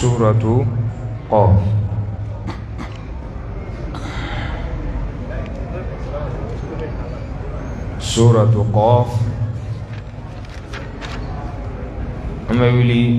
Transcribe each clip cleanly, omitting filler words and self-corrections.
سورة قاف. سورة قاف أما يولي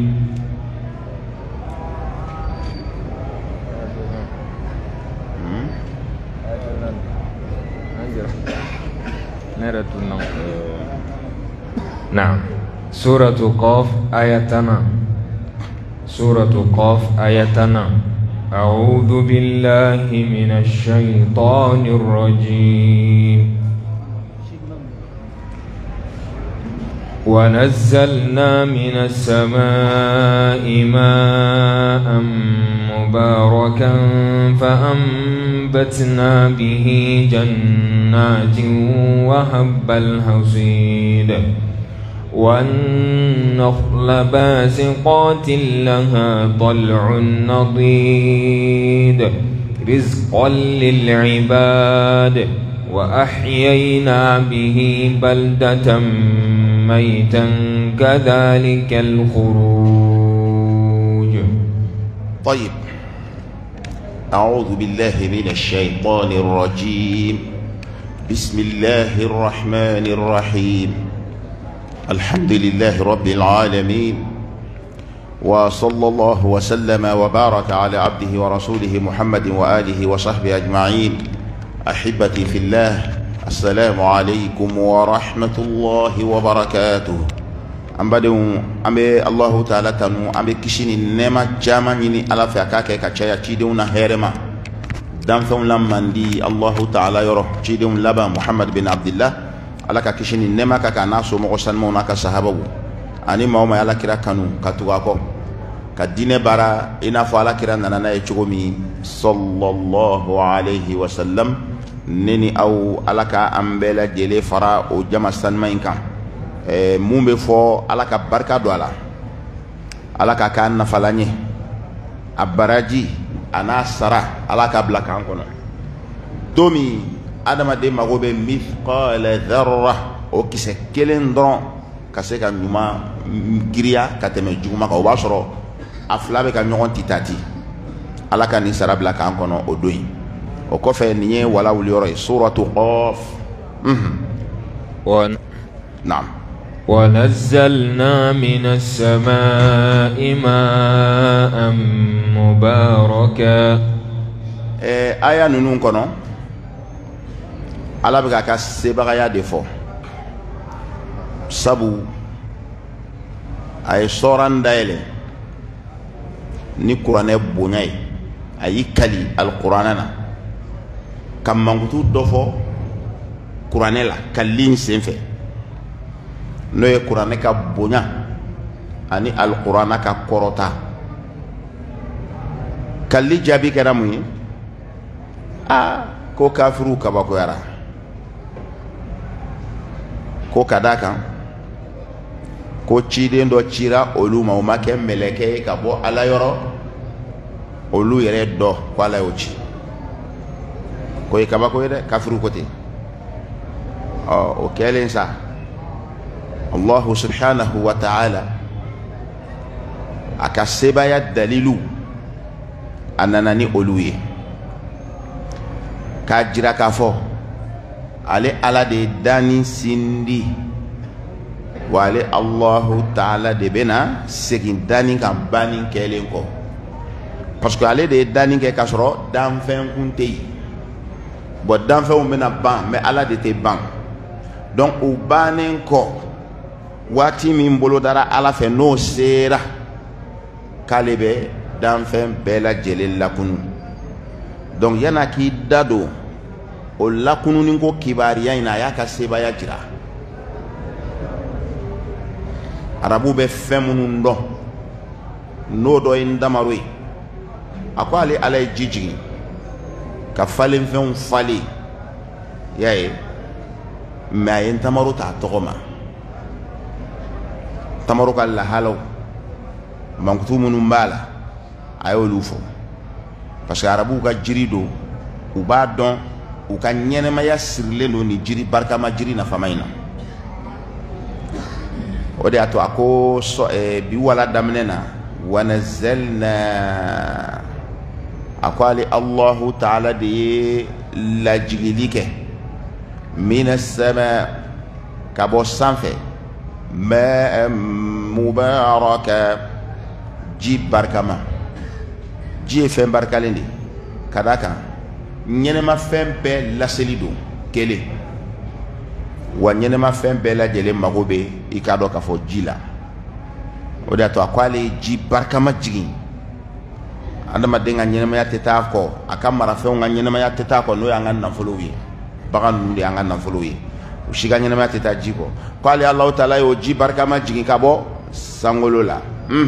نعم. سورة قاف آياتنا. سورة قاف آياتنا. أعوذ بالله من الشيطان الرجيم. ونزلنا من السماء ماء مباركا فأنبتنا به جنات وحب الحصيد والنخل باسقات لها طلع نضيد رزقا للعباد وأحيينا به بلدة ميتا كذلك الخروج. طيب، أعوذ بالله من الشيطان الرجيم. بسم الله الرحمن الرحيم. الحمد لله رب العالمين، وصلى الله وسلم وبارك على عبده ورسوله محمد وآله وصحبه أجمعين. أحبتي في الله، السلام عليكم ورحمة الله وبركاته. أمبي الله تعالى تنو أمبي كشيني نما جامعني على فكاكة كشايا تيدون هيرما دامفون لمن دي الله تعالى يروح تيدون لبا محمد بن عبد الله على كشيني نما كناسو مغسل مونا كصحابه أني ما هم على كرا كانوا كتوغاكو كدين برا إنا فعلا كرا نانا يشومي صلى الله عليه وسلم neni aw alaka ambela jele fara o jama sanma inkan mumbe fo alaka barka do alaka kan nafalanye abaraji ana sara alaka blaka ankono domi adama de magobe mithqala dharra o kise kelen don kaseka nyuma giriya kateme juma ko basoro aflabe ka nyon titati alaka ni sara blaka ankono o doyi وكفى نيه ولا وليري. سورة قاف. نعم. ونزلنا من السماء ماء مباركا. آية نونون كنو على بقى سبعة دفو سبو أي سوران دايلة ni Qur'an bonyay ayi kali al-Qur'anana kam mangutu dofo Qur'an la kalin senfe no ye Qur'an ka bonya ani al-Qur'an ka korota kalli jabi kera muyi ko kafiru kabako yara ko kadaka ko ciden do cira olu ma o make meleke ka bo ala yoro olu yere do ko ala yoci ko kabako yede kafiru kote o kelen sa Allah subhanahu wa ta'ala akasebaya dalilu ananani oluye ka jira ka fo ale ala de dani sindi wale Allahu ta'ala de bena segin dani kan bani kelen ko parce que ale de dani ke kasro dan fen kunte bo dan fen mena ban mais ala de te ban donc o banen ko wati min bolo dara ala fe no sera kalebe dan fen bela jelel lakunu donc yana ki dado o lakunu ni ko kibariya ina ya ka sebaya jira arabu be femunu ndo no do indamaru akwali ala jiji ka falen fen fali yae ma yin tamaru ta togoma tamaru kala halo mankutu munu mbala ayo lufo parce que arabu ka jirido u ba don u ka nyenema ya sirle no ni jiri barka ma jiri na famaina o de ato ako so bi wala damnena ونزلنا أقول الله تعالى دي لجليك من السماء كابو السنفة ماء مباركة جيب بركما جي فين بركاليني كذاك نينما فين بي لاسليدو كيلي ونينما فين بي لا جيلي مغوبي إكادو كفو جيلا وده تو أقوالي جي بركما جيجين عندما دينا نينما يتتاكو أكام مرافعون نينما يتتاكو نو يانغان نفلوي بغان نو يانغان نفلوي وشيغان نينما يتتاجيكو قالي الله تعالى يو جي بركما جيجين كابو سانغولولا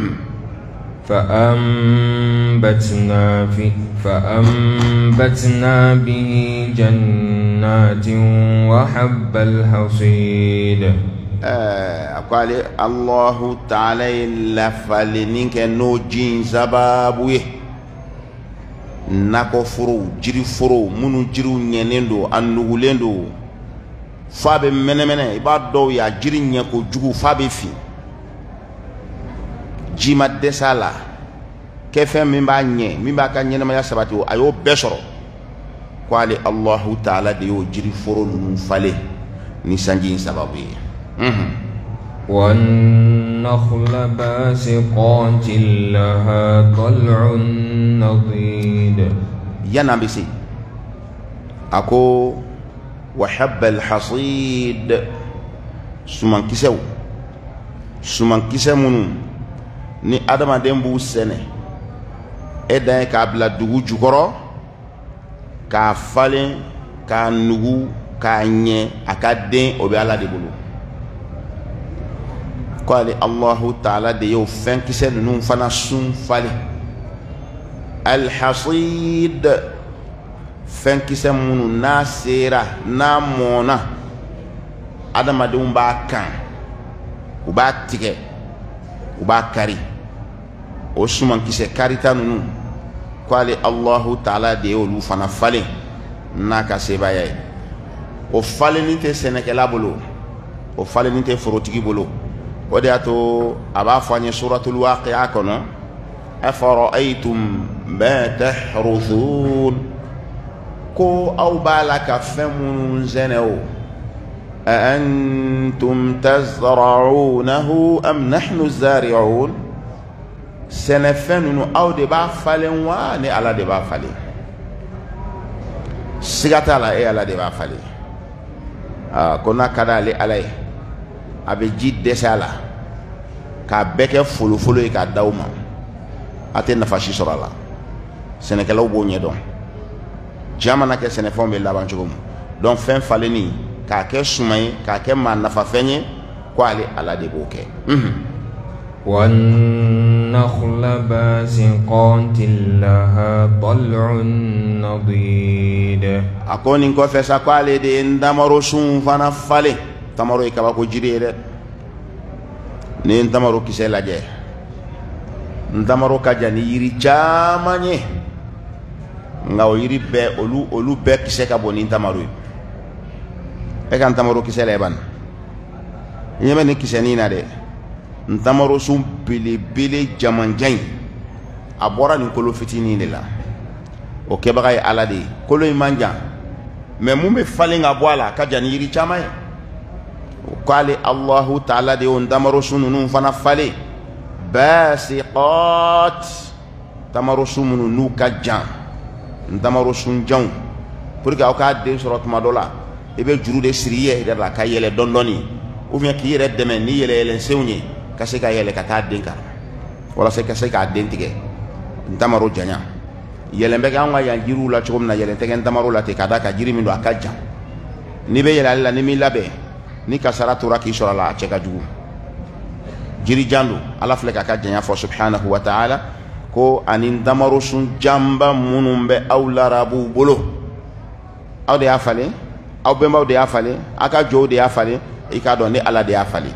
فأنبتنا به جنات وحب الحصيد. أقول الله تعالى لفلنك نو جين سبابوي نكو فرو جري فرو منو جرو نينندو أنوغولندو فاب منمنه إبادو يا جري نيكو جوغو فاب في جيما دسالا كيف من بانيه من باكا نينما يا سباتو ايو بشرو قال الله تعالى ديو جري فرون فالي ني سانجين سبابي والنخل باسقات لها طلع نضيد يا نبيسي اكو وحب الحصيد سمان كيسو منو ni adamaden b'u sɛnɛ e dan ye k'a bila dugu jukɔrɔ k'a falen k'a nugu k'a ɲɛ a ka den o bɛ Ala de bolo ko ale Allahu Taala de y'o fɛnkisɛ ninnu fana sun falen al-hasid fɛnkisɛ minnu n'a sera n'a mɔna adamadenw b'a kan u b'a tigɛ u b'a kari o suman kisɛ karita ninnu ko ale Allahu Taala de y'olu fana falen n'a ka sebaya ye o falenni tɛ sɛnɛkɛla bolo o falenni tɛ forotigi bolo o de y'a to a b'a fɔ an ye suratul waqi'a kɔnɔ afara'aytum ma tahruthun ko aw b'a la ka fɛn minnu sɛnɛ o أأنتم تزرعونه أم نحن الزارعون سنفن أو دبا فالن واني على دبا فالن سيغاتا لا إيه على دبا فالن كنا كذا لي عليه أبي جيد دسالة كابك فلو فلو كداوما أتين نفاشي سرالا سنكلو بوني دون جامانا كسنفون بالله بانشوم دون فين فالني k'a kɛ suma ye k'a kɛ maa nafafɛn ye ko ale Ala de b'o kɛ والنخل باسقات لها طلع نضيد a ko nin kɔfɛ sa ko ale de ye ndamaro sun fana falen tamaro ye kabako jiri ye dɛ ni ye ndamaro kisɛ lajɛ ndamaro ka jan ni yiri caman ye nka o yiri bɛɛ olu bɛɛ kisɛ ka bon ni ndamaro ye e kan tamaro kisɛ la ban yeme ni kisɛ ni na de ntamaro sun belebele jamanjan a bɔra nin kolo fitinin de la o kɛbaga ye Ala de ye kolo in man jan mais mun bɛ falen ka bɔ a la ka jan ni yiri caman ye o k'ale Allahu Taala de y'o ntamaro sun ninnu fana falen basiqat tamaro sun minnu n'u ka jan ntamaro sun janw pour que aw k'a den sɔrɔ tuma dɔ la i bɛ juru de siri i yɛrɛ la ka yɛlɛ dɔɔni ou bien k'i yɛrɛ dɛmɛ ni yɛlɛyɛlɛnsenw ye ka se ka yɛlɛ ka taa den kan walasa ka se k'a den tigɛ ntamaro janya yɛlɛn bɛ kɛ anw ka yan jiriw la cogo min na yɛlɛn tɛ kɛ ntamaro la ten ka da ka jiri min don a ka jan n'i bɛ yɛlɛ ale la ni m'i labɛn ni kasara tora k'i sɔrɔ a la a cɛ ka jugu jiri jan don Ala filɛ k'a ka janya fɔ subhanahu wa ta'ala ko ani ntamaro sun janba minnu bɛ aw larabuw bolo aw de y'a falen aw bɛnbaw de y'a falen aw ka jɔnw de y'a falen i k'a dɔn ni Ala de y'a falen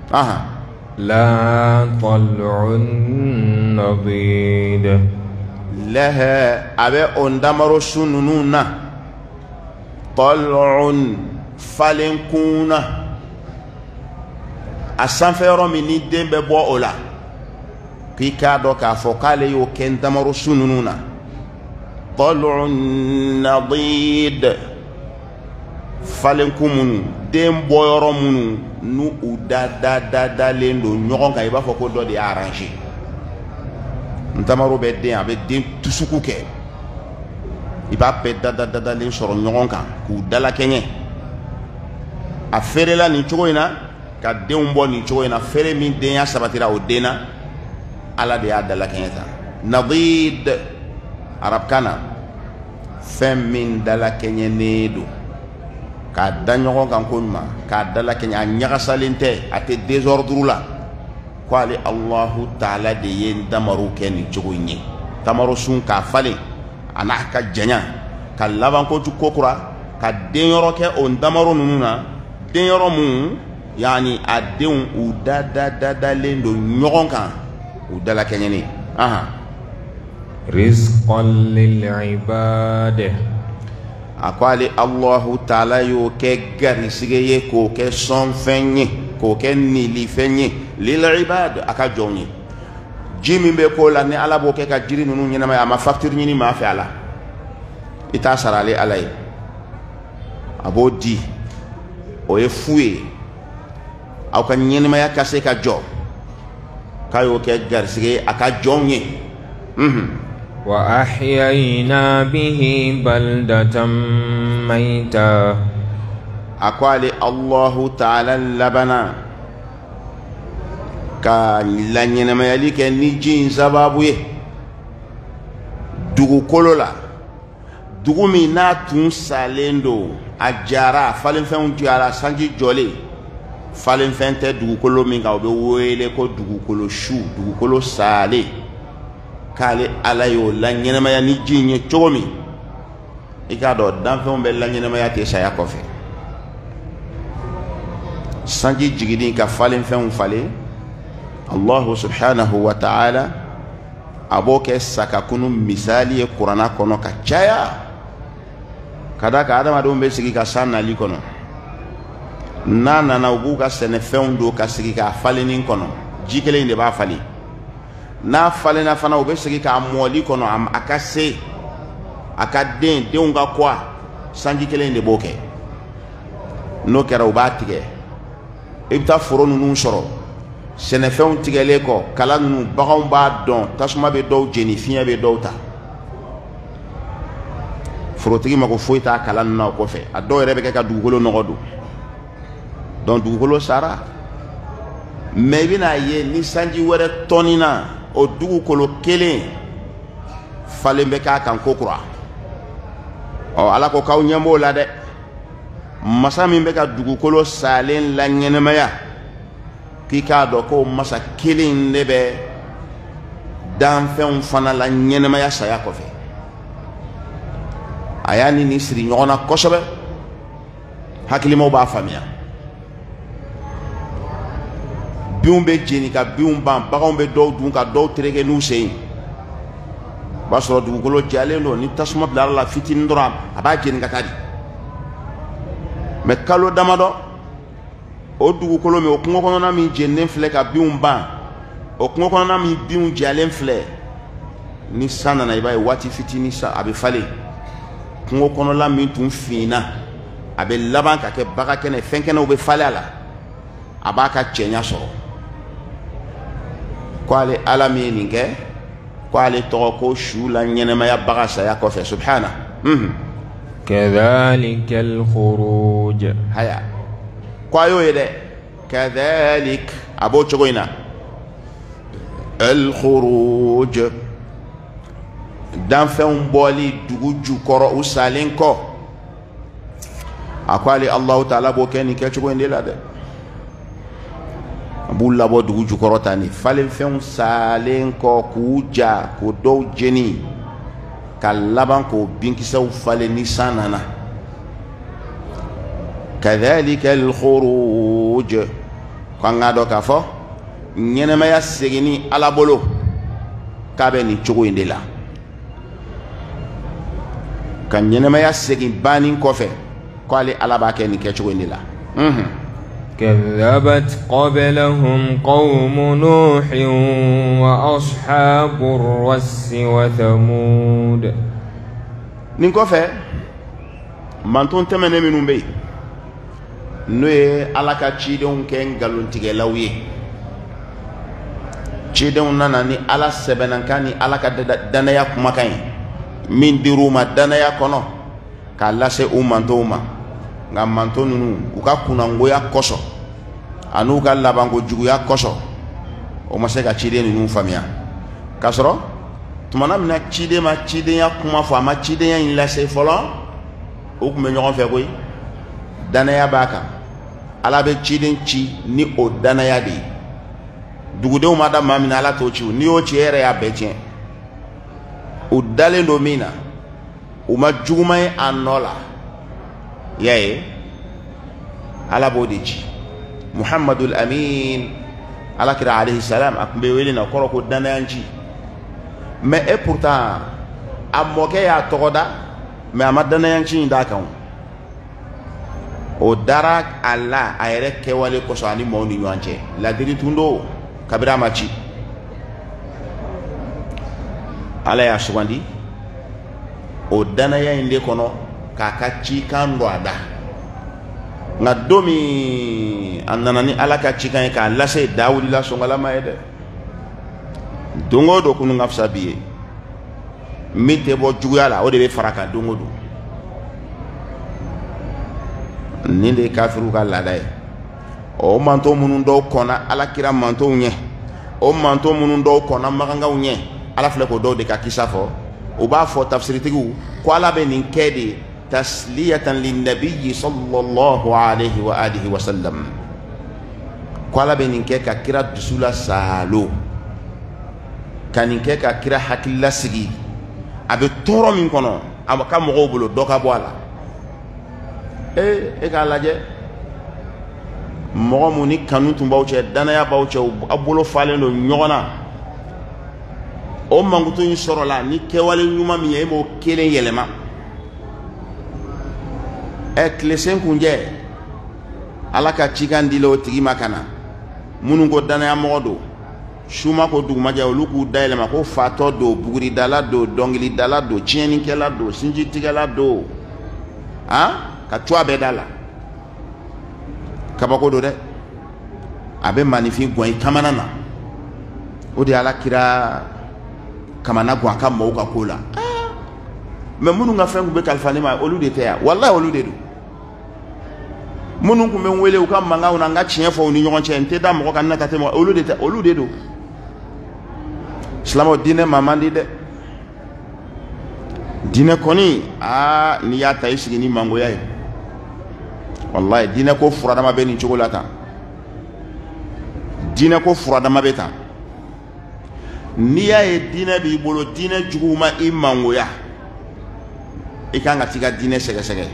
لا طلع نضيد لها أبي أندمر سنونا طلع فلنكونا أسان فيرو مني دين ببوا أولا k'i k'a dɔn k'a fɔ k'ale y'o kɛ ndamaro su ninnu na tal'un nadid falenkun minnu den bɔyɔrɔ minnu n'u u dalen don ɲɔgɔn kan i b'a fɔ ko dɔ de y'a arrangé ndamaro bɛ den a bɛ den tusuku kɛ i b'a bɛɛ dadalen sɔrɔ ɲɔgɔn kan k'u dalakɛɲɛ a feerela nin cogo in na ka denw bɔ nin cogo in na feere min denya sabatira o den na ala de y'a dalakɛɲɛ ta nadid arabukan na fɛn min dalakɛɲɛnen don k'a da ɲɔgɔn kan ko ɲuman k'a dalakɛɲɛ a ɲagasalen tɛ a tɛ désordre la ko ale Allahu Taala de ye ndamaru kɛ nin cogo in ye tamaro sun k'a falen a n'a ka janya ka laban kojugu kokura ka denyɔrɔ kɛ o ndamaro ninnu na denyɔrɔ mun yani a denw u dadalen don ɲɔgɔn kan u dalakɛɲɛnen rizqan lil ibad a ko ale Allahu Taala y'o kɛ garisɛgɛ ye k'o kɛ sɔnfɛn ye k'o kɛ nilifɛn ye lil ibad a ka jɔnw ye ji min bɛ k'o la ni ala b'o kɛ ka jiri ninnu ɲɛnamaya a ma facture ɲini maa fɛ a la i t'a sara ale ala ye a b'o di o ye fu ye aw ka ɲɛnamaya ka se ka jɔ k'a y'o kɛ garisɛgɛ ye a ka jɔnw ye wa ahyayna bihi baldatan mayta a ko ale Allahu Taala labana ka la ɲɛnamayali kɛ ni ji in sababu ye dugukolo la dugu min n'a tun salen don a jara falenfɛnw jara sanji jɔlen falenfɛn tɛ dugukolo min kan o bɛ wele ko dugukolo su dugukolo salen k'ale ala y'o la ɲɛnamaya ni ji in ye cogo min i k'a dɔn danfɛnw bɛ la ɲɛnamaya tɛ saya kɔfɛ sanji jiginin ka falenfɛnw falen Allahu subhanahu wa ta'ala a b'o kɛ sakakunu misali ye kuranna kɔnɔ ka caya ka da kan adamadenw bɛ sigi ka san nali kɔnɔ n'a nana u b'u ka sɛnɛfɛnw don ka sigi k'a falenni kɔnɔ ji kelen de b'a falen n'a falenna fana u bɛ sigi k'a mɔli kɔnɔ a ka se a ka denw ka kɔ sanji kelen de b'o kɛ n'o kɛra u b'a tigɛ i bɛ taa foro ninnu sɔrɔ sɛnɛfɛnw tigɛlen kɔ kala ninnu baganw b'a dɔn tasuma bɛ dɔw jeni fiɲɛ bɛ dɔw ta forotigi mako foyi t'a kala ninnu na o kɔfɛ a dɔw yɛrɛ bɛ kɛ ka dugukolo nɔgɔ don donc dugukolo sara mais i bɛna ye ni sanji wɛrɛ tɔnina o dugukolo kelen falen bɛ k'a kan kokura ala ko k'aw ɲɛ b'o la dɛ masa min bɛ ka dugukolo salen la ɲɛnamaya k'i k'a dɔn ko masa kelen de bɛ danfɛnw fana la ɲɛnamaya saya kɔfɛ a y'a ni siri ɲɔgɔn na kosɛbɛ hakilimaw b'a faamuya binw bɛ jeni ka binw ban baganw bɛ dɔw dun ka dɔw tereke n'u sen ye o b'a sɔrɔ dugukolo jalen don ni tasuma bilara la fitinin dɔrɔn a b'a jeni ka taa di mais kalo damadɔ o dugukolo min o kungo kɔnɔna min jeninen filɛ ka binw ban o kungo kɔnɔna min binw jalen filɛ ni san nana i b'a ye waati fitinin sa a bɛ falen kungo kɔnɔla min tun finna a bɛ laban ka kɛ baga kɛnɛ fɛn kɛnɛw bɛ falen a la a b'a ka cɛɲa sɔrɔ ko ale ala min ye nin kɛ ko ale tɔgɔ ko su la ɲɛnɛmaya baga saya kɔfɛ subhana kadhalika al-khuruj haya ko a y'o ye dɛ kadhalik a b'o cogo in na al-khuruj danfɛnw bɔli dugu jukɔrɔ u salen kɔ a ko ale Allahu Taala b'o kɛ nin kɛcogo in de la dɛ a b'u labɔ dugu jukɔrɔ ta ni falenfɛnw salen kɔ k'u ja k'o dɔw jeni ka laban k'o binkisɛw falen ni san nana kadhalika al-khuruj ko an k'a dɔn k'a fɔ ɲɛnɛmaya seginni ala bolo k'a bɛ nin cogo in de la ka ɲɛnɛmaya segin bannen kɔfɛ ko ale ala b'a kɛ nin kɛcogo in de la كذبت قبلهم قوم نوح وأصحاب الرس وثمود. نكوفة مانتون تمنى منهم بي نوي على كاتشيدون كين قالون تيجلاوي تشيدون ناني على سبنان كاني على كدنايا كمكاين من ديروما دنايا كونو كلا سي مانتوما nga manto nunu uka kunango ya koso anu ka labango jugu ya koso o ma se ka cide nunu famia kasoro tumana mina cide ma cide ya kuma fa ma cide ya ila se folo o kuma nyogon fe koy danaya baka ala be cide ci ni o danaya de dugude o madam mamina ala to ci ni o ci ere ya betien o dale do mina o ma jugumay anola yaye ala bodiji Muhammadul Amin ala kira alayhi salam akumbe wele na koroko danayanji mais et pourtant amoke ya togoda mais amadanayanji ndaka o darak alla ayre kewale ko so ani mawni nyanje la diri tundo kabira machi ala ya sugandi o danayande kono kaka cikan do ada nga domi annanani ala ka cikan ka lase dawudi la songala mayede dongo do kunu ngafsa biye mite bo jugala o de be faraka dongo do ninde kafiru ka ladai o manto munun do kona ala kira manto nye o manto munun do kona maganga nye ala fle ko do de ka kisafo o ba fo tafsiri tigu ko ala be nin kedi تسلية للنبي صلى الله عليه وآله وسلم قال بنينكا كرا دسولا سالو كانينكا كرا حكلا سجي أبي تورو من كنا أما كم مغوبلو دوكا بوالا إيه قال جه مغموني كانوا تباوچه دنيا باوچه أبولو فالنو نيونا أم مغتو يسرلا ني كوالي نيوما ميهمو كيلين يلما eklesen kunje ala ka cikan dilo tigi makana munun ko danaya modo shuma ko duguma ja oluku daile ma ko fato do buguri dala do dongili dala do chieni kela do sinji tigala do ha ka twa be dala kabako do de abe manifi gwan kamana na odi ala kira kamana gwan kam mo ka kola me munun nga fengu be kalfani ma olu de teya wallahi olu de do munun ku men wele u kam manga una nga chien fo ni nyon chien te da mo kan na kate mo olu de do islamo dine mamandi de dine koni ni ya tay sigi ni mango yayi wallahi dine ko furada ma be ni chokolata dine ko furada ma be ta ni ya e dine bi bolo dine juguma i mango ya ikanga tiga dine sege sege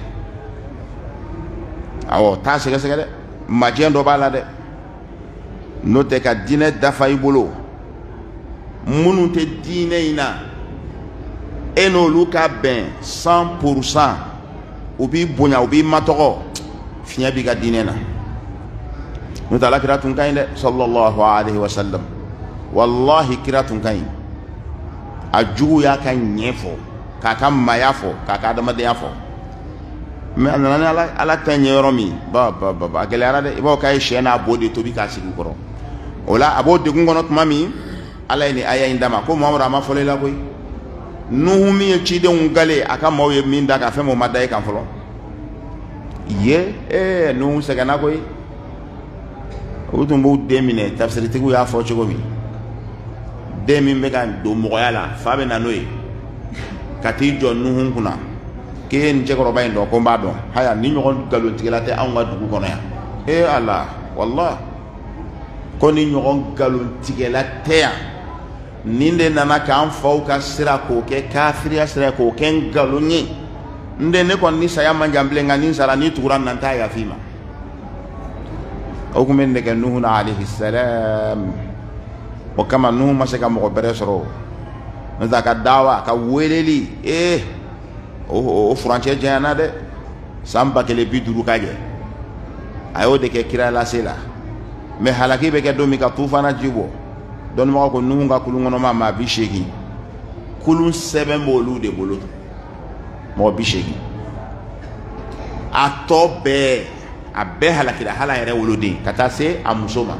awo ta sege sege de majien do bala de note ka dine dafa ibolo munu te dine ina eno luka ben 100% ubi bonya ubi matoko finya bi ga dine na note ala kiratun kain de sallallahu alaihi wasallam wallahi kiratun kain ajugu ya kan nyefo kaka mayafo kaka adamadeyafo me anana ala tanye yoromi ba agelera de ibo kay shena bodi to bi ka sigi koro ola abode gungono mami ala ni aya indama ko mamra ma folela koy nuhu mi ci de ngale aka mawe min daga fe mo maday kan folo ye nuhu segana koy utumbu demine tafsiri tigu ya fo chogo mi demi mega do moyala fabe nanoy kati jo nuhun kuna ke nje ko robay ndo ko mbado haya ni nyon galon tigilate an ga dugu kono ya ala wallah ko ni nyon galon tigilate ya ninde nana kan fauka sira ko ke kafiri sira ko ken galonyi nde ne kon ni saya manjamble ngani sara ni turan nan ta ya fima o kumen de nuhun alayhi salam o kama nuhu masaka mo bere soro nzaka dawa ka weleli o franche jana de samba kele biduru kaje ayo de ke kira la sela me halaki be ke do mi ka tufana jibo don ma ko nu nga kulun ngono ma bi shegi kulun sebe molu de bolo mo bi shegi atobe abe halaki da hala yere wolodi kata se amusoma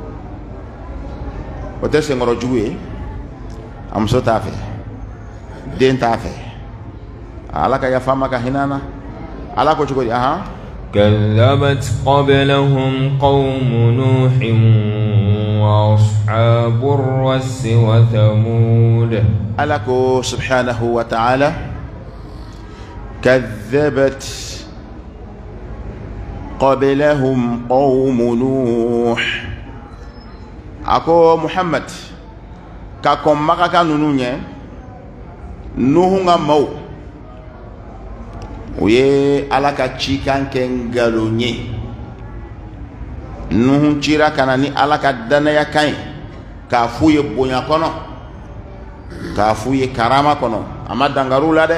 o te se ngoro juwe amuso ta fe den ta fe ala ka ya fama ka hinana ala ko chukodi aha كذبت قبلهم قوم نوح وأصحاب الرس وثمود ألكو سبحانه وتعالى كذبت قبلهم قوم نوح أكو محمد كاكم مكاكا نونية نوح مو uye ala ka cikan kɛ ngalon ye nuhu cira kana ni ala ka danaya kan ye k'a f'u ye bonya kɔnɔ k'a f'u ye karama kɔnɔ a ma dangaru la dɛ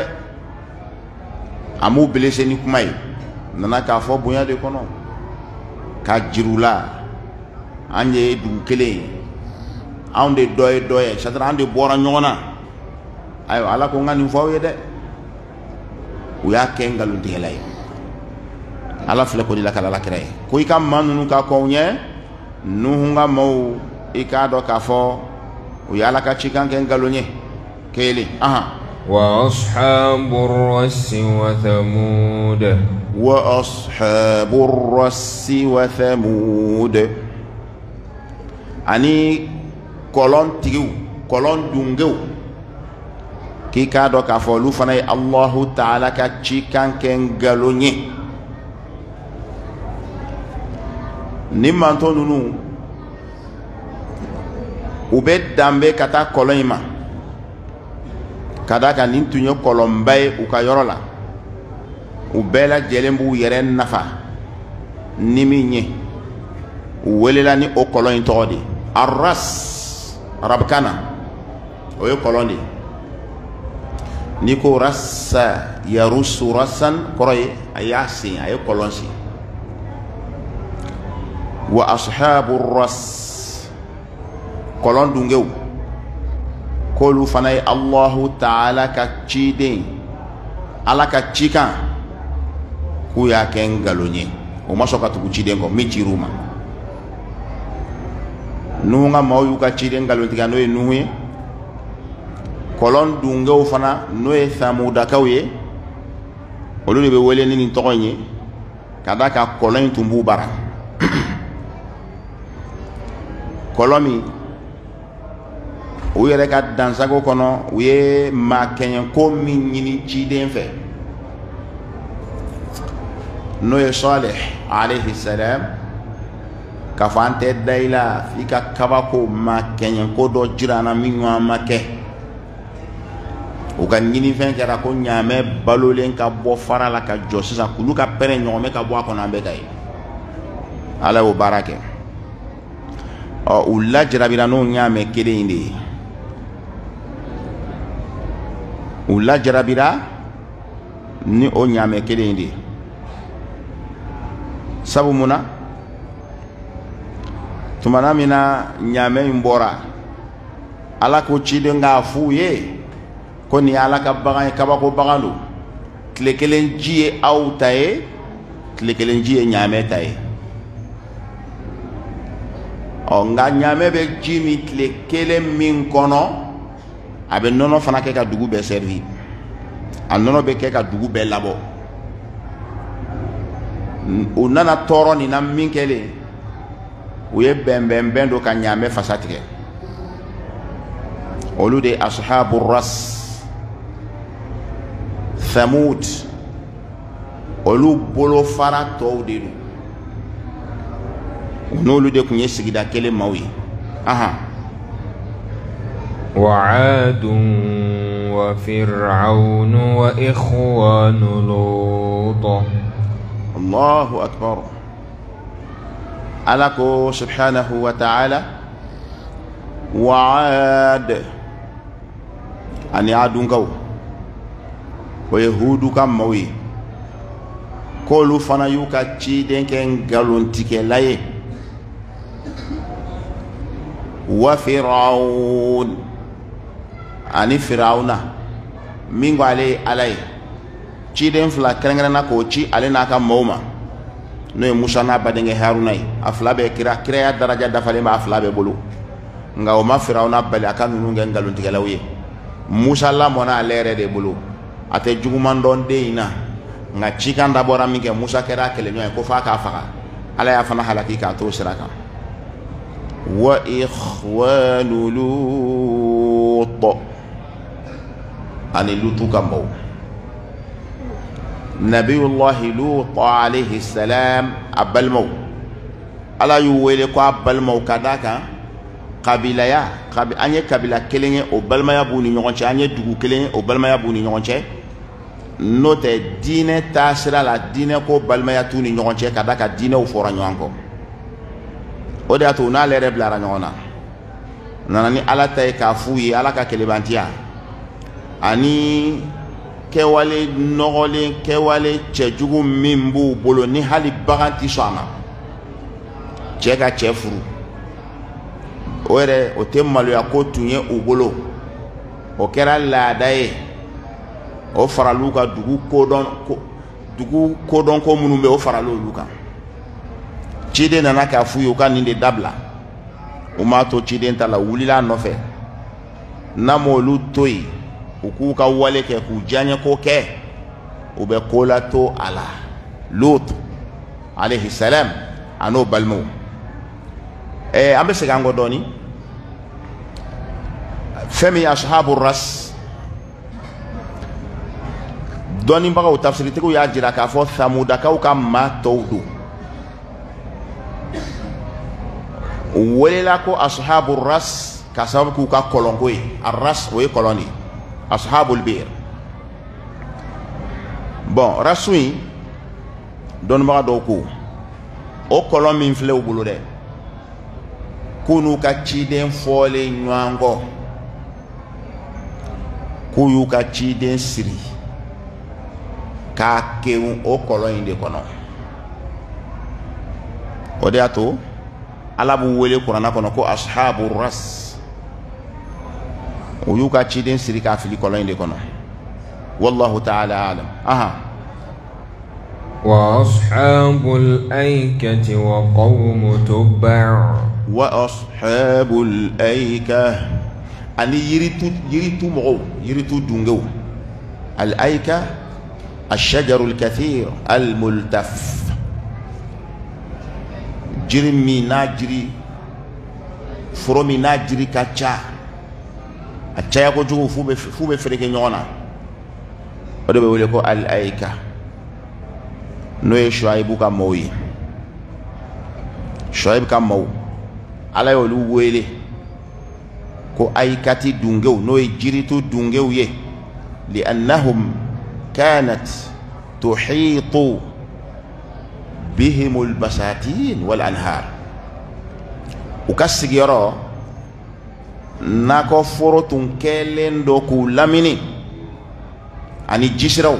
a m'u belese ni kuma ye nana k'a fɔ bonya de kɔnɔ k'a jiru la an ye dugu kelen ye anw de dɔ ye dɔ ye c'est-à-dire an de bɔra ɲɔgɔn na ayiwa ala ko n ka nin fɔ aw ye dɛ u y'a kɛ ngalontigɛla ye ala filɛ ko de la ka ala kira ye ko i ka maa ninnu ka kɔn ɲɛ nuhu ka maaw i k'a dɔn k'a fɔ u ye ala ka cikan kɛ ngalon ye kelen وأصحاب الرس وثمود وأصحاب الرس وثمود ani kɔlɔn tigiw kɔlɔn dungew k'i k'a dɔn k'a fɔ olu fana ye Allahu Taala ka cikan kɛ ngalon ye ni manto ninnu u bɛ danbe ka taa kɔlɔn in ma ka d'a kan nin tun ye kɔlɔnba ye u ka yɔrɔ la u bɛɛ lajɛlen b'u yɛrɛ nafa ni min ye u welela ni o kɔlɔn in tɔgɔ de Arras arabukan na o ye kɔlɔn de ni ko rassa yarusu rassan kɔrɔ ye a y'a sen a ye kɔlɔn sen wa ashabu ras kɔlɔn dungew k'olu fana ye Allahu Taala ka ciden ala ka cikan k'u y'a kɛ ngalon ye o ma sɔn ka tugu ciden kɔ min cir'u ma nuhu ka maaw y'u ka ciden ngalontigiya n'o ye nuhu ye kɔlɔn dungew fana n'o ye Samudakaw ye olu de bɛ wele ni nin tɔgɔ in ye ka d'a kan kɔlɔn in tun b'u bara kɔlɔn min u yɛrɛ ka dansago kɔnɔ u ye maakɛɲɛko min ɲini ciden fɛ n'o ye Salih alayhi salam k'a fɔ an tɛ da i la i ka kabako maakɛɲɛko dɔ jira an na min ɲɔgɔn ma kɛ u ka ɲinifɛn kɛra ko ɲaamɛ balolen ka bɔ fara la ka jɔ sisan k'olu ka pɛrɛn ɲɔgɔnmɛ ka bɔ a kɔnɔ an bɛ ka ye ala y'o baara kɛ u lajarabira n'o ɲaamɛ kelen in de ye u lajarabira ni o ɲaamɛ kelen in de ye sabu mun na tumana min na ɲaamɛ in bɔra ala ko ciden k'a f'u ye ko nin ye ala ka bagan ye kabako bagan don tile kelen ji ye aw ta ye tile kelen ji ye ɲaamɛ ta ye nka ɲaamɛ bɛ ji min tile kelen min kɔnɔ a bɛ nɔnɔ fana kɛ ka dugu bɛɛ servi a nɔnɔ bɛ kɛ ka dugu bɛɛ labɔ u nana tɔɔrɔ nin na min kɛlen u ye bɛnbɛnbɛn dɔ ka ɲaamɛ fasa tigɛ olu de ashabu ras Thamud olu bolo fara tɔw de don n'olu de tun ye sigida kelen maaw ye وعاد وفرعون وإخوان لوط الله أكبر ألاكو سبحانه وتعالى وعاد أن يعادون كو ويهود كم موي kolu fana y'u ka ciden kɛ ngalontigɛla ye wa Firaun ani Firawuna min ko ale ala ye ciden fila kɛrɛnkɛrɛnna k'o ci ale n'a ka maaw ma n'o ye Musa n'a badenkɛ Haruna ye a fila bɛɛ kiraya daraja dafalen b'a fila bɛɛ bolo nka o ma Firawuna bali a ka ninnu kɛ ngalontigɛlaw ye Musa lamɔna ale yɛrɛ de bolo a tɛ juguman dɔn den in na nka cikan dabɔra min kɛ Musa kɛra a kɛlɛɲɔgɔn ye ko f'a k'a faga ala y'a fana halaki k'a to sira kan wa ikhwanu Lut ani Lutu ka maaw Nabiyullahi Lut alayhi salam a balimaw ala y'u wele ko a balimaw ka d'a kan kabilaya an ye kabila kelen ye o balimaya b'u ni ɲɔgɔn cɛ an ye dugu kelen ye o balimaya b'u ni ɲɔgɔn cɛ n'o tɛ diinɛ taasira la diinɛ ko balimaya t'u ni ɲɔgɔn cɛ ka d'a kan diinɛw fɔra ɲɔgɔn kɔ o de y'a to n'ale yɛrɛ bilara ɲɔgɔn na nana ni ala ta ye k'a f'u ye ala ka kelebantiya ani kɛwale nɔgɔlen kɛwale cɛjugu min b'u bolo ni hali bagan ti sɔn a ma cɛ ka cɛ furu o yɛrɛ o tɛ maloya ko tun ye u bolo o kɛra laada ye o faral'u ka dugu kodɔn ko minnu bɛ o faral'olu kan ciden nana k'a f'u ye u ka nin de dabila u m'a to ciden ta la wulila a nɔfɛ n'a m'olu to yen u k'u ka wale kɛ k'u diyaɲɛ ko kɛ u bɛ ko la to a la Lut alayhi salam a n'o balimaw an bɛ segin an kɔ dɔɔni fɛn min ye ashabu ras dɔnnibagaw tafsiritigiw y'a jira k'a fɔ Samudakaw ka maa tɔw don u welela ko ashabu ras ka sababu k'u ka kɔlɔnko ye arras o ye kɔlɔn de ashabul bir bon rasu in dɔnnibaga dɔw ko o kɔlɔn min filɛ u bolo dɛ k'u n'u ka ciden fɔlen ɲɔgɔn kɔ k'u y'u ka ciden siri k'a kɛwu o kɔlɔn in de kɔnɔ o de y'a to ala b'u wele kuranna kɔnɔ ko ashabu ras u y'u ka ciden siri k'a fili kɔlɔn in de kɔnɔ wallahu ta'ala alam وأصحاب الأيكة وقوم تبع وأصحاب الأيكة أني يريتو مغو يريتو دونغو الأيكة الشجر الكثير الملتف جرمي ناجري فرومي ناجري كاتشا أتشايا كو جو فوبي فريكي نيونا ودو بيوليكو الأيكة noye Shuaibu ka maaw ye Shuaibu ka maaw ala y'olu wele ko Aykati dungew n'o ye jiritu dungew ye li'annahum kanat tuhitu bihimul basatin wal anhar u ka sigiyɔrɔ nakɔ foro tun kɛlen do k'u lamini ani jisiraw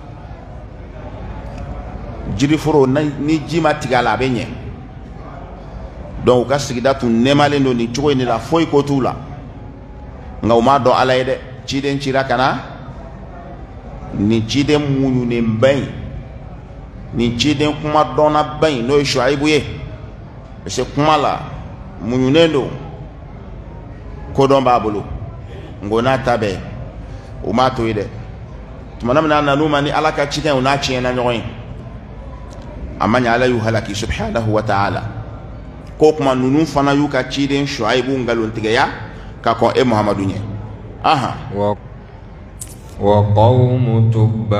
jiriforo ni ji ma tigɛ a la a bɛ ɲɛ donc u ka sigida tun nɛmalen don nin cogo in de la foyi ko t'u la nka u m'a dɔn ala ye dɛ ciden cira ka na nin ciden muɲunenba in nin ciden kuma dɔnnaba in n'o ye Shuaibu ye parce que kuma la muɲunen don kodɔn b'a bolo nko n'a ta bɛɛ u m'a to ye dɛ tumana min na nanu ma ni ala ka ciden u n'a tiɲɛna ɲɔgɔn ye amanya ala yu halaki subhanahu wa ta'ala ko kuma nunu fana yu ka ciden Shuaibu ngalontigeya ka kon e Muhammadu nye aha wa qawmu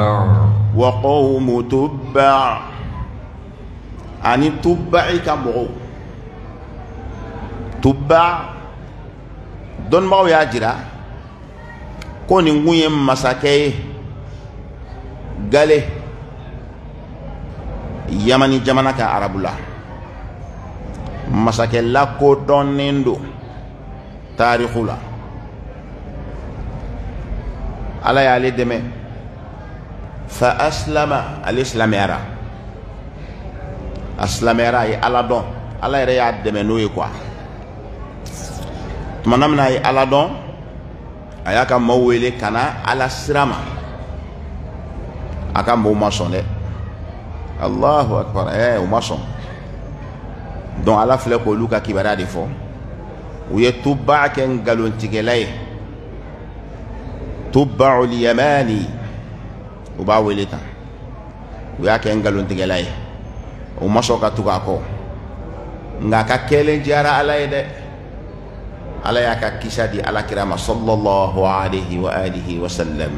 tubba ani tubba'i ka mogo tubba don maw ya jira ko ni nguye masake gale Yamani jamana ka arabula masakɛ lakodɔnnen don taarikhu la ala y'ale dɛmɛ fa aslama ale silamɛyara aslamera yi ala don ala yɛrɛ y'a dɛmɛ n'o ye quoi tuma min na a ye ala dɔn a y'a ka maaw wele ka na ala sira ma a ka maaw ma sɔn dɛ Allahu akbar u ma sɔn donc ala filɛ k'olu ka kibaruya de fɔ u ye tuba kɛ ngalontigɛla ye Tubba'ul Yamani u b'a wele tan u y'a kɛ ngalontigɛla ye u ma sɔn ka tugu a kɔ nka a ka kɛlen diyara ala ye dɛ ala y'a ka kisa di alakira ma sallallahu alaihi wa alihi wa sallam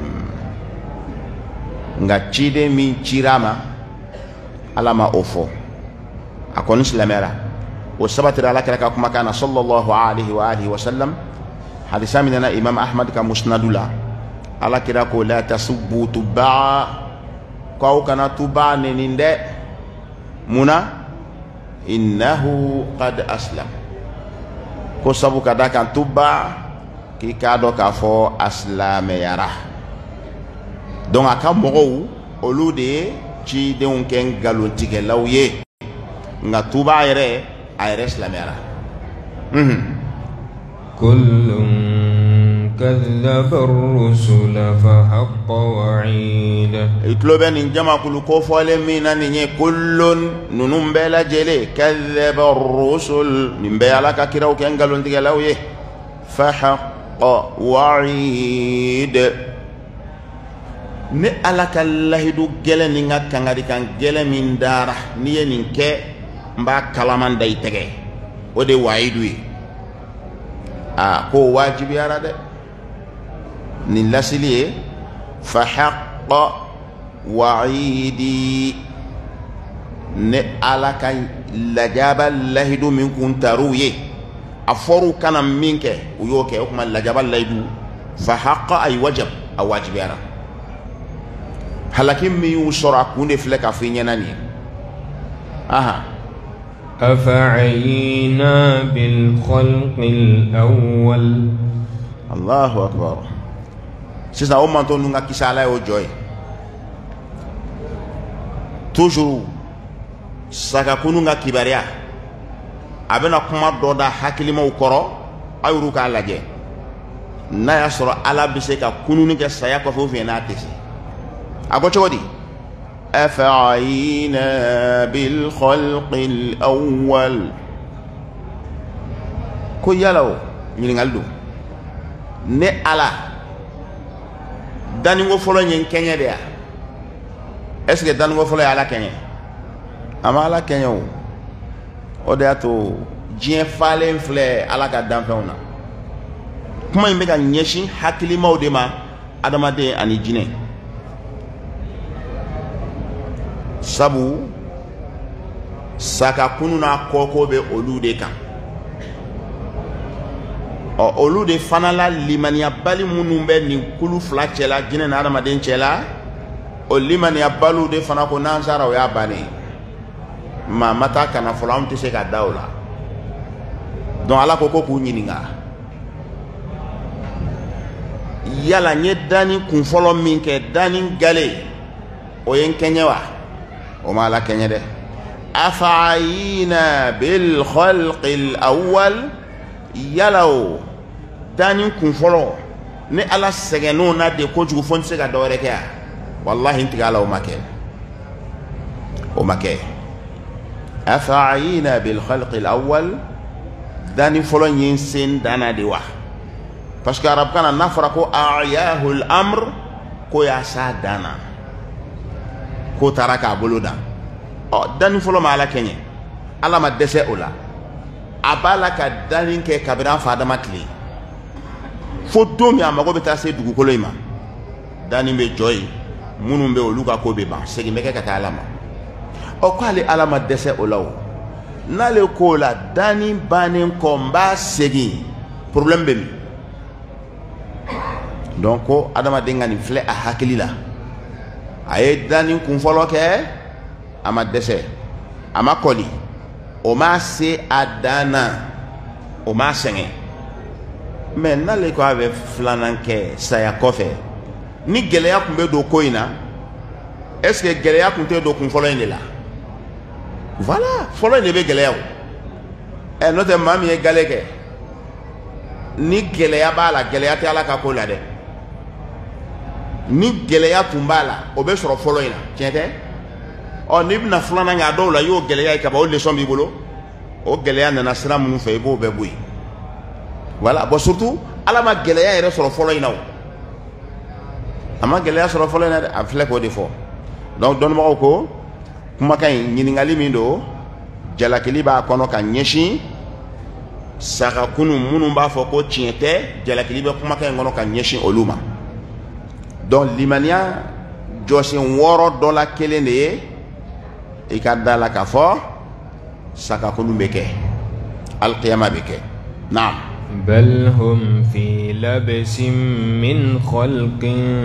nka ciden min cira ma ala ma o fɔ a kɔni silamɛra o sabatira alakira ka kumakan na sallallahu alaihi wa alihi wa sallam hadisa min nana imam ahmad ka musnadu la alakira ko la tasubbu tubba'a ko aw kana tuba nenin dɛ muna innahu qad aslam ko sabu ka da kan tuba k'i k'a dɔn k'a fɔ a silamɛyara donc a ka mɔgɔw olu de ye cidenw kɛ ngalontigɛlaw ye nka tuba yɛrɛ a yɛrɛ silamɛyara kullun kadhaba ar-rusula fa haqqa wa'id itulo bɛ nin jamakulu kofɔlen min na nin ye kullun ninnu bɛɛ lajɛlen kadhaba ar-rusul nin bɛɛ ala ka kiraw kɛ ngalontigɛlaw ye fa haqqa wa'id ni ala ka lahidu gɛlɛn ni ka kangari kan gɛlɛn min dara n'i ye nin kɛ n b'a kalaman da i tɛgɛ o de wa'idu ye ko wajibiyara dɛ nin lasili ye fa haqqa wa'idi ne ala ka lajaba lahidu min kun taru ye a fɔru kana min kɛ u y'o kɛ o kuma lajaba lahidu fa haqqa ay wajab a wajibiyara halaki min y'u sɔrɔ a kun de filɛ ka fɔ i ɲɛna nin ye أفعينا بالخلق الأول الله أكبر سيسنا أمان تو نونغا كيسا على يو جوي toujours saka kununga kibaria abena kuma doda hakilimaw koro ayuru ka laje na ya soro ala bise ka kununi ke saya ko fo fi na tese ago chodi أفعينا بالخلق الأول كو يالو نينغالدو ني على دانيغو فولو نين كينيا ديا اسكي دانيغو فولو على كينيا اما على كينيا او دياتو جين فالين فلي على كا دانفونا كما يمبا نيشي حكلي مودما ادما دي اني جيني sabu saka kununa koko be olu de kan olu de fana la limaniya bali munun be nin kulu fila cɛla jinɛ na adamaden cɛla o limaniya balu de fana ko nansara o y'a bannen ma mata kana fɔlɔ an tɛ se ka da o la donc ala ko k'u ɲininka yala n ye dani kunfɔlɔ min kɛ dani gale o ye n kɛɲɛ wa وما لا كان يده أفعينا بالخلق الأول يلو داني كنفلو ني على سجنونا دي كوجو فونسي كدورك يا والله انت قال وما كان أفعينا بالخلق الأول داني فلو ينسين دانا دي واحد باسكو عرب كان نفرقو أعياه الأمر كو ياسا دانا ko taraka boloda dani folo ma ala kenye ala ma dese ola abala ka dani ke kabira fa adama kile fo domi amago beta se dugukolo ima dani be joy munun be oluka ko be ba segi meke kata alama o ko ale ala ma dese ola o nale ko la dani banen ko mba segi problème be mi donc ko adama dengani fle a hakili la aye dani kun fɔlɔ kɛ a ma dɛsɛ a ma kɔli o ma se a dan na o ma sɛgɛn mais n'ale ko a bɛ filanan kɛ saya kɔfɛ ni gɛlɛya kun bɛ don ko in na est ce que gɛlɛya kun tɛ don kun fɔlɔ in de la voilà folo ne be geleya e no te mami e galeke ni geleya bala geleya te ala ka ko la de ni geleya tumbala o be soro folo ina tiente o ni bna flana nga do la yo geleya ka ba o leçon bi bolo o geleya na sira mun fe bo be buyi voilà bon surtout ala ma geleya ere soro folo ina ama geleya soro folo ina a fle ko defo donc don ma ko kuma kay nyiningali min do jalakili ba kono ka nyeshi saka kunu munu ba fo ko tiente jalakili be kuma kay ngono ka nyeshi oluma donc limania josi woro dola kelene e ka dala ka fo saka kunu beke al qiyamah beke naam بل هم في لبس من خلق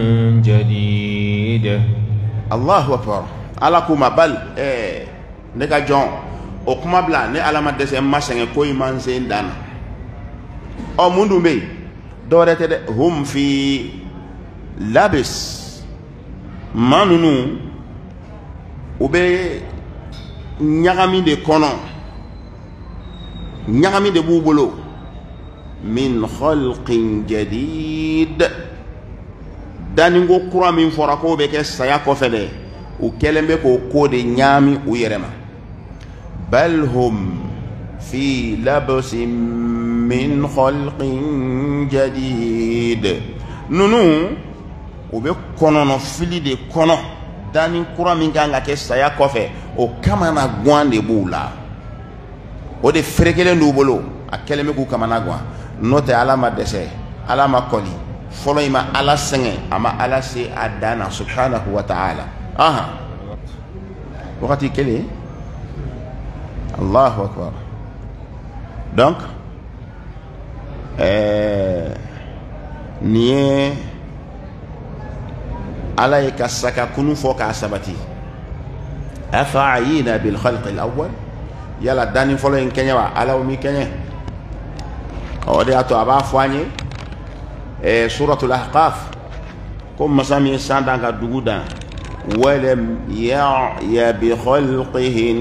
جديد الله أكبر ala kuma bal ne ka jon o kuma bla ne ala ma dese masenge koy man sen dan o mundu be dorete de hum fi labis manunu ube nyagami de kono nyagami de bubolo min khalqin jadid daningo kura min fora ko be ke saya ko fede u kelembe ko kode nyami u yerema bal hum fi labasin min khalqin jadid nunu u be kono no fili de kono dani kura min ganga ke saya kofe o kama na gwande bula o de frekele ndubolo a kelembe ku kama na gwa note alama dese alama koli folo ima ala senge ama ala se adana subhanahu wa ta'ala aha wakati kele Allahu akbar donc niye ala yakasaka kunu foka sabati afa'ina bil khalq al awwal yala dani folo en kenya wa ala o mi kenya o de ato aba fanye suratul ahqaf comme masami sandanga duguda ولم يعي بخلقهن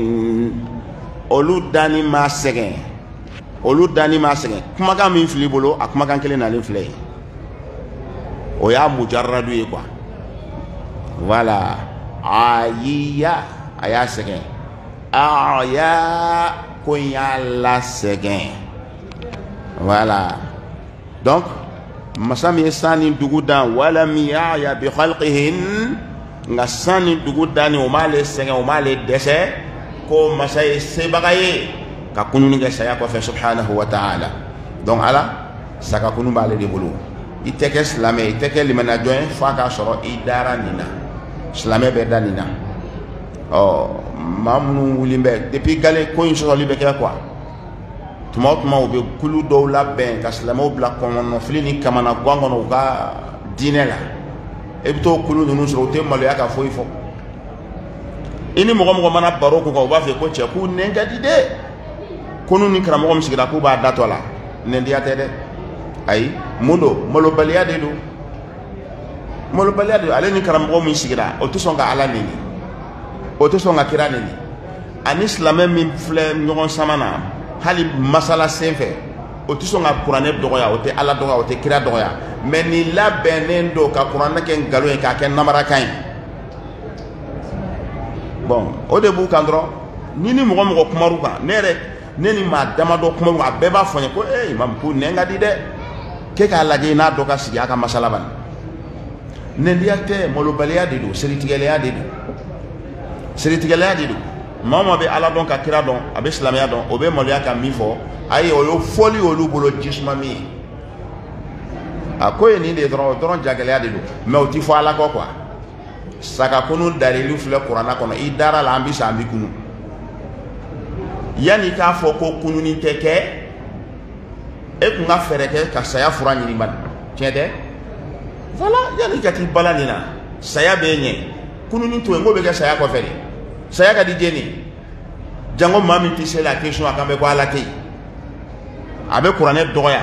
olu dani ma segen kuma kan min fili bolo a kuma kan kelen nalen filɛ o y'a mujarradu ye quoi voilà ayiya a y'a sɛgɛn aya ko n y'a la sɛgɛn voilà donc masa min ye sanni dugu dan walam ya'ya bi khalqihin nga sanni dugu dani o m'ale sɛgɛn o m'ale dɛsɛ ko masa ye sebaga ye ka kununi kɛ saya kɔfɛ subhanahu wa ta'ala donc ala saka kunu b'ale de bolo i tɛ kɛ silamɛ i tɛ kɛ limanajɔ ye f'a k'a sɔrɔ i dara nin na silamɛ bɛ da nin na maa minnu wulilen bɛ depuis gale ko in sɔrɔli bɛ kɛ quoi tuma o tuma u bɛ kulu dɔw labɛn ka silamɛw bila kɔnɔnɔfili ni kamana gan kɔnɔ u ka diinɛ la e bɛ t'o kulu ninnu sɔrɔ u tɛ maloya ka foyi fɔ i ni mɔgɔ mɔgɔ mana baro k'u kan u b'a fɔ ko cɛ k'u nɛn ka di dɛ ko n'u ni karamɔgɔ min sigira k'u b'a datɔ la nɛndiya tɛ dɛ ayi mun don malobaliya de don malobaliya de don ale ni karamɔgɔ min sigira o tɛ sɔn ka ala neni o tɛ sɔn ka kira neni ani silamɛ min filɛ ɲɔgɔn sama na hali masala sen fɛ o tɛ sɔn ka kuranɛ dɔgɔya o tɛ ala dɔgɔya o tɛ kira dɔgɔya mɛ nin labɛnnen don ka kuranɛ kɛ nkalon ye k'a kɛ namarakan ye bon o de b'u kan dɔrɔn ni ni mɔgɔ mɔgɔ kumar'u kan ne ni maa damadɔ kumar'u kan a bɛɛ b'a fɔ n ye ko imam ko nɛn ka di dɛ k'e k'a lajɛ n'a dɔ ka sigi a ka masala bani nɛndiya tɛ malobaliya de don seritigɛlɛya de don seritigɛlɛya de don maa o maa bɛ ala dɔn ka kira dɔn a bɛ silamɛya dɔn o bɛ maloya ka min fɔ ayi o ye fɔli olu bolo jisuma min ye a ko ye nin de ye dɔrɔn o dɔrɔn jagɛlɛya de don mɛ o ti fɔ ala kɔ quoi saka kunu dalili filɛ kuranna kɔnɔ i dara la an bi sa an bi kunu yanni k'a fɔ ko kununi tɛ kɛ e kun ka fɛɛrɛ kɛ ka saya fura ɲini bani tiɲɛ tɛ voilà yanni ka t'i bala nin na saya b'e ɲɛ kununi to yen k'o bɛ kɛ saya kɔfɛ de saya ka di jeni jango maa min tɛ se la question a kan bɛ ko ala tɛ yen a bɛ kuranɛ dɔgɔya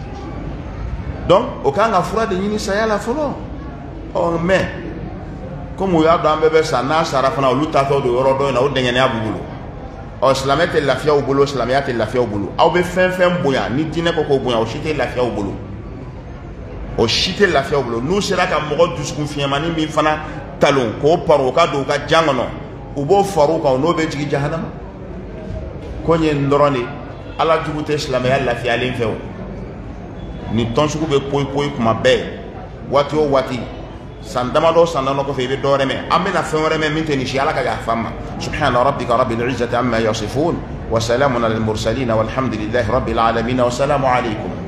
donc o kan ka fura de ɲini saya la fɔlɔ mais comme ya do ambe be sana sara fana olu ta to do yoro do na o dengene abugulu o islamete lafiya o bolo islamiyate lafiya o bolo aw be fen boya ni dine ko boya o shite lafiya o bolo o shite lafiya o bolo nu sera ka mogo duskun fiyamani min fana talon ko paro ka do ka jangono o bo faru ka no be jigi jahannama ko nyen ndoroni ala jugute islamiyate lafiya len few ni tonsugu be poy kuma be wati o wati sandamado sandano ko febe dore me amena fenore me min teni shi ala ka fama subhana rabbika rabbil izzati amma yasifun wa salamun alal mursalin walhamdulillahi rabbil alamin wa salamu alaykum